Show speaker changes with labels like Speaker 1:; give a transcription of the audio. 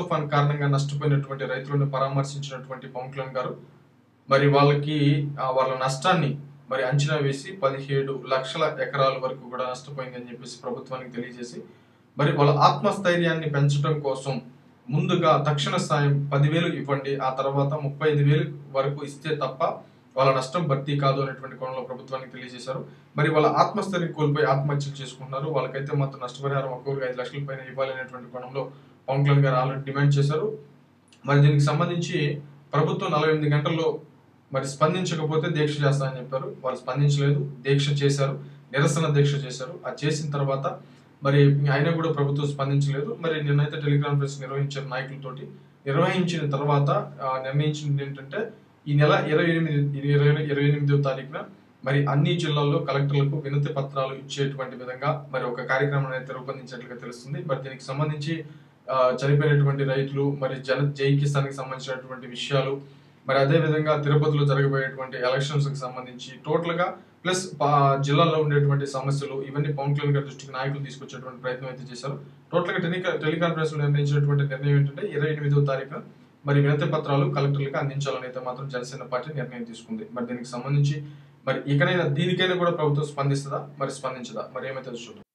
Speaker 1: తుఫాన్ కారణంగా నష్టపోయినటువంటి రైతులను పరామర్శించినటువంటి పవన్ కళ్యాణ్ గారు మరి వాళ్ళ నష్టాన్ని మరి అంచనా వేసి 17 లక్షల ఎకరాల వరకు కూడా నష్టపోయిందని చెప్పేసి ప్రభుత్వానికి తెలియజేసి మరి వాళ్ళ ఆత్మస్థైర్యాన్ని పెంచడం కోసం ముందుగా తక్షణ సాయం 10,000 ఇవ్వండి, ఆ తర్వాత 35,000 వరకు ఇస్తే తప్ప వాళ్ళ నష్టం భర్తీ కాదు అనేటువంటి కోణంలో ప్రభుత్వానికి తెలియజేశారు. మరి వాళ్ళ ఆత్మస్థైర్యం కోల్పోయి ఆత్మహత్యలు చేసుకుంటున్నారు. వాళ్ళకైతే మాత్రం నష్టపరిహారం ఒక్కొక్కరికి 5 లక్షల పైన ఇవ్వాలి అనేటువంటి కోణంలో పవన్ కళ్యాణ్ గారు ఆల్రెడీ డిమాండ్ చేశారు. మరి దీనికి సంబంధించి ప్రభుత్వం 48 గంటల్లో మరి స్పందించకపోతే దీక్ష చేస్తామని చెప్పారు. వాళ్ళు స్పందించలేదు, దీక్ష చేశారు, నిరసన దీక్ష చేశారు. అది చేసిన తర్వాత మరి అయినా కూడా ప్రభుత్వం స్పందించలేదు. మరి నిన్నైతే టెలికాన్ఫరెన్స్ నిర్వహించారు నాయకులతోటి. నిర్వహించిన తర్వాత నిర్ణయించింది ఏంటంటే ఈ నెల 28వ తారీఖున మరి అన్ని జిల్లాల్లో కలెక్టర్లకు వినతి పత్రాలు ఇచ్చేటువంటి విధంగా మరి ఒక కార్యక్రమం అయితే రూపొందించినట్లుగా తెలుస్తుంది. మరి దీనికి సంబంధించి చనిపోయినటువంటి రైతులు, మరి జై కిసాన్ కి సంబంధించినటువంటి విషయాలు, మరి అదే విధంగా తిరుపతిలో జరగబోయేటువంటి ఎలక్షన్స్ కి సంబంధించి టోటల్ గా ప్లస్ జిల్లాలో ఉండేటువంటి సమస్యలు ఇవన్నీ పవన్ కళ్యాణ్ గారి దృష్టికి నాయకులు తీసుకొచ్చేటువంటి ప్రయత్నం అయితే చేశారు. టోటల్ గా టెలికాన్ఫరెన్స్ లో నిర్ణయించినటువంటి నిర్ణయం ఏంటంటే 28వ తారీఖున మరి వినతి పత్రాలు కలెక్టర్లకు అందించాలని అయితే మాత్రం జనసేన పార్టీ నిర్ణయం తీసుకుంది. మరి దీనికి సంబంధించి మరి ఇకనైనా దీనికైనా కూడా ప్రభుత్వం స్పందిస్తుందా, మరి స్పందించదా, మరి ఏమైతే చూద్దాం.